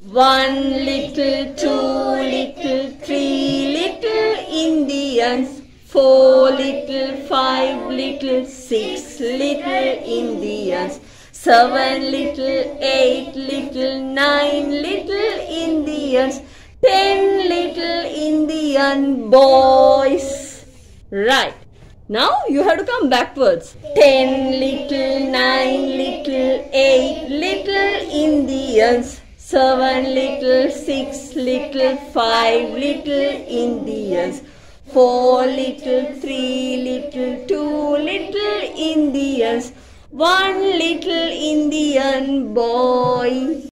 One little, two little, three little Indians. Four little, five little, six little Indians. Seven little, eight little, nine little Indians. 10 little Indian boys. Right. Now you have to come backwards. 10 little, 9 little, 8 little Indians. 7 little, 6 little, 5 little Indians. 4 little, 3 little, 2 little Indians. 1 little Indian boy.